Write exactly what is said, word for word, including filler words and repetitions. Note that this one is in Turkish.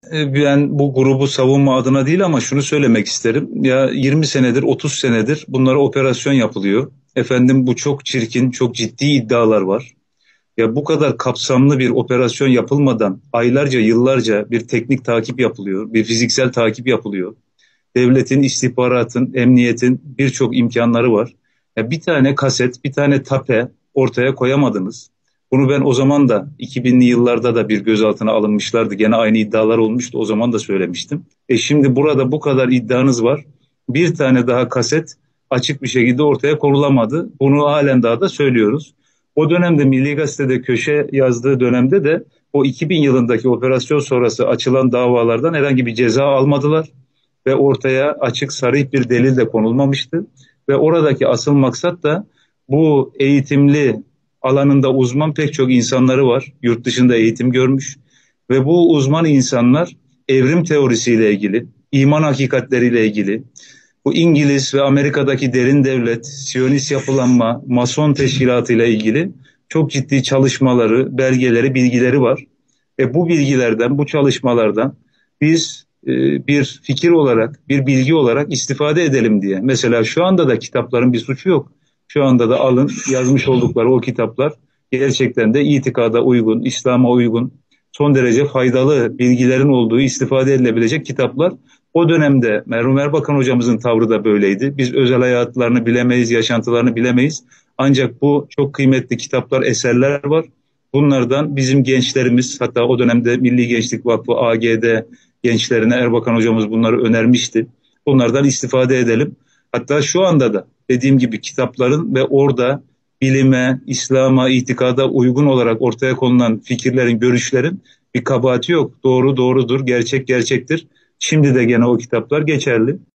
E, Ben bu grubu savunma adına değil ama şunu söylemek isterim. Ya yirmi senedir, otuz senedir bunlara operasyon yapılıyor. Efendim bu çok çirkin, çok ciddi iddialar var. Ya bu kadar kapsamlı bir operasyon yapılmadan aylarca, yıllarca bir teknik takip yapılıyor, bir fiziksel takip yapılıyor. Devletin, istihbaratın, emniyetin birçok imkanları var. Ya bir tane kaset, bir tane tape ortaya koyamadınız. Bunu ben o zaman da iki binli yıllarda da bir gözaltına alınmışlardı. Gene aynı iddialar olmuştu. O zaman da söylemiştim. E şimdi burada bu kadar iddianız var. Bir tane daha kaset açık bir şekilde ortaya konulamadı. Bunu halen daha da söylüyoruz. O dönemde Milli Gazete'de köşe yazdığı dönemde de o iki bin yılındaki operasyon sonrası açılan davalardan herhangi bir ceza almadılar ve ortaya açık sarih bir delil de konulmamıştı. Ve oradaki asıl maksat da bu eğitimli alanında uzman pek çok insanları var. Yurt dışında eğitim görmüş ve bu uzman insanlar evrim teorisiyle ilgili, iman hakikatleriyle ilgili, bu İngiliz ve Amerika'daki derin devlet, Siyonist yapılanma, Mason teşkilatı ile ilgili çok ciddi çalışmaları, belgeleri, bilgileri var. Ve bu bilgilerden, bu çalışmalardan biz e, bir fikir olarak, bir bilgi olarak istifade edelim diye. Mesela şu anda da kitapların bir suçu yok. Şu anda da alın yazmış oldukları o kitaplar gerçekten de itikada uygun, İslam'a uygun, son derece faydalı bilgilerin olduğu istifade edilebilecek kitaplar. O dönemde merhum Erbakan hocamızın tavrı da böyleydi. Biz özel hayatlarını bilemeyiz, yaşantılarını bilemeyiz. Ancak bu çok kıymetli kitaplar, eserler var. Bunlardan bizim gençlerimiz, hatta o dönemde Milli Gençlik Vakfı A G D gençlerine Erbakan hocamız bunları önermişti. Bunlardan istifade edelim. Hatta şu anda da dediğim gibi kitapların ve orada bilime, İslam'a, itikada uygun olarak ortaya konulan fikirlerin, görüşlerin bir kabahati yok. Doğru doğrudur, gerçek gerçektir. Şimdi de gene o kitaplar geçerli.